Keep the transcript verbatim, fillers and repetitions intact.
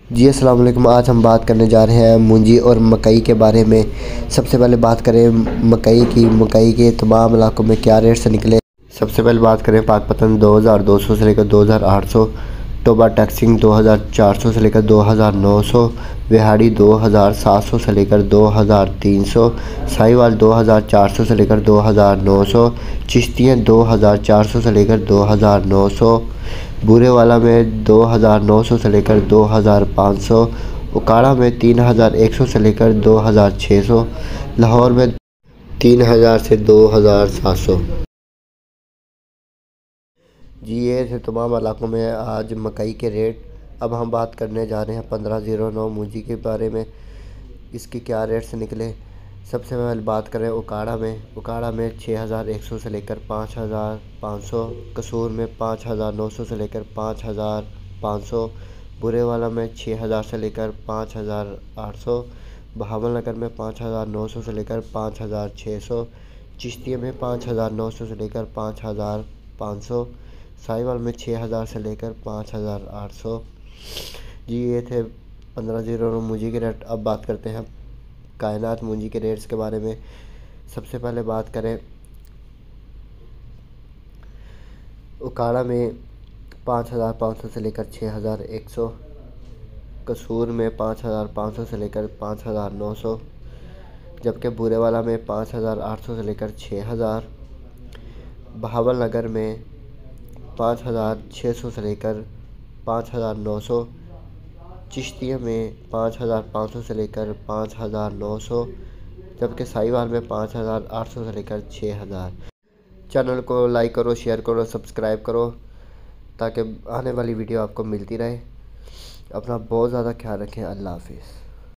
जी अस्सलाम वालेकुम। आज हम बात करने जा रहे हैं मूंजी और मकई के बारे में। सबसे पहले बात करें मकई की। मकई के तमाम इलाकों में क्या रेट से निकले। सबसे पहले बात करें पाकपतन दो हज़ार दो सौ से लेकर दो हज़ार आठ सौ, टोबा टैक्सिंग दो हज़ार चार सौ से लेकर दो हज़ार नौ सौ, विहाड़ी दो हज़ार सात सौ से लेकर दो हज़ार तीन सौ, साहिवाल दो हज़ार चार सौ से लेकर दो हज़ार नौ सौ, चिश्तियाँ दो हज़ार चार सौ से लेकर दो हज़ार नौ सौ, बूरेवाला में दो हज़ार नौ सौ से लेकर दो हज़ार पाँच सौ, उकाड़ा में तीन हज़ार एक सौ से लेकर दो हज़ार छः सौ, लाहौर में तीन हज़ार से दो हज़ार सात सौ। जी ये थे तमाम इलाकों में आज मकई के रेट। अब हम बात करने जा रहे हैं पंद्रह ज़ीरो नौ मूंजी के बारे में, इसके क्या रेट से निकले। सबसे पहले बात करें उकाड़ा में। उकाड़ा में छः हज़ार एक सौ से लेकर पाँच हज़ार पाँच सौ, कसूर में पाँच हज़ार नौ सौ से लेकर पाँच हज़ार पाँच सौ, बुरेवाला में छः हज़ार से लेकर पाँच हज़ार आठ सौ, बहावलनगर में पाँच हज़ार नौ सौ से लेकर पाँच हज़ार छः सौ, चिश्तिया में पाँच हज़ार नौ सौ से लेकर पाँच हज़ार पाँच सौ, साहिवाल में छः हज़ार से लेकर पाँच हज़ार आठ सौ। जी ये थे पंद्रह ज़ीरो नौ मूंजी के रेट। अब बात करते हैं कायनात मूंजी के रेट्स के बारे में। सबसे पहले बात करें उकाड़ा में पाँच हज़ार पाँच सौ से लेकर छः हज़ार एक सौ, कसूर में पाँच हज़ार पाँच सौ से लेकर पाँच हज़ार नौ सौ, जबकि बूरेवाला में पाँच हज़ार आठ सौ से लेकर छः हज़ार, बहावलनगर में पाँच हज़ार छः सौ से लेकर पाँच हज़ार नौ सौ, चिश्तिया में पाँच हज़ार पाँच सौ से लेकर पाँच हज़ार नौ सौ, जबकि साहिवाल में पाँच हज़ार आठ सौ से लेकर छः हज़ार। चैनल को लाइक करो, शेयर करो, सब्सक्राइब करो ताकि आने वाली वीडियो आपको मिलती रहे। अपना बहुत ज़्यादा ख्याल रखें। अल्लाह हाफिज़।